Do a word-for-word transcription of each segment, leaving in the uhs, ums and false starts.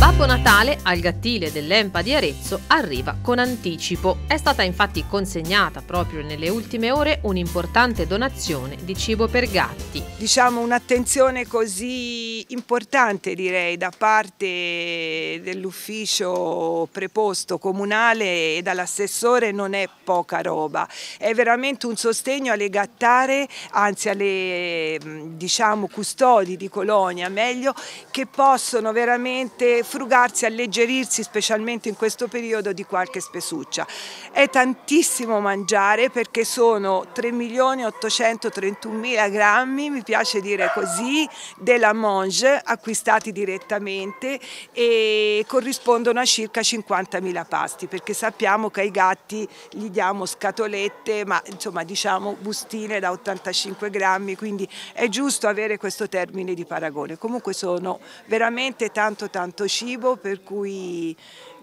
Babbo Natale al Gattile dell'Empa di Arezzo arriva con anticipo. È stata infatti consegnata proprio nelle ultime ore un'importante donazione di cibo per gatti. Diciamo un'attenzione così importante, direi, da parte dell'ufficio preposto comunale e dall'assessore non è poca roba. È veramente un sostegno alle gattare, anzi alle diciamo custodi di colonia, meglio, che possono veramente frugarsi, alleggerirsi, specialmente in questo periodo, di qualche spesuccia. È tantissimo mangiare perché sono tre milioni ottocentotrentunomila grammi, mi piace dire così, della mange acquistati direttamente e corrispondono a circa cinquantamila pasti, perché sappiamo che ai gatti gli diamo scatolette, ma insomma diciamo bustine da ottantacinque grammi, quindi è giusto avere questo termine di paragone. Comunque sono veramente tanto tanto cibo, per cui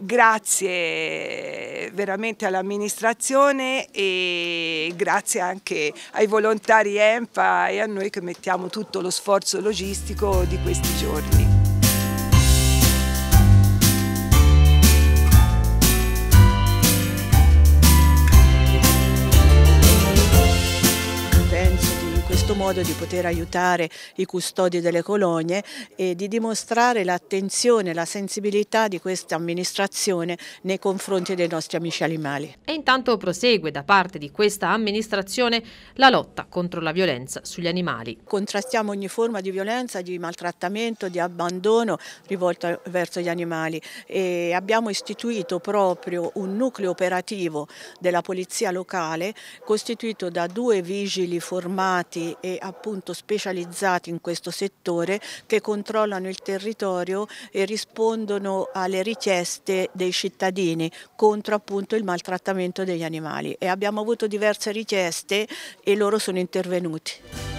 grazie veramente all'amministrazione e grazie anche ai volontari Empa e a noi che mettiamo tutto lo sforzo logistico di questi giorni. Modo di poter aiutare i custodi delle colonie e di dimostrare l'attenzione e la sensibilità di questa amministrazione nei confronti dei nostri amici animali. E intanto prosegue da parte di questa amministrazione la lotta contro la violenza sugli animali. Contrastiamo ogni forma di violenza, di maltrattamento, di abbandono rivolto verso gli animali e abbiamo istituito proprio un nucleo operativo della polizia locale costituito da due vigili formati e appunto specializzati in questo settore che controllano il territorio e rispondono alle richieste dei cittadini contro appunto il maltrattamento degli animali, e abbiamo avuto diverse richieste e loro sono intervenuti.